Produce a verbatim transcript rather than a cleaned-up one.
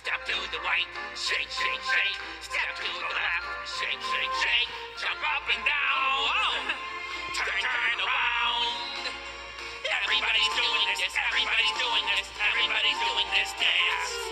Step to the right, shake, shake, shake. Step to the left, shake, shake, shake. Jump up and down, turn, turn around. Everybody's doing this, everybody's doing this, everybody's doing this dance.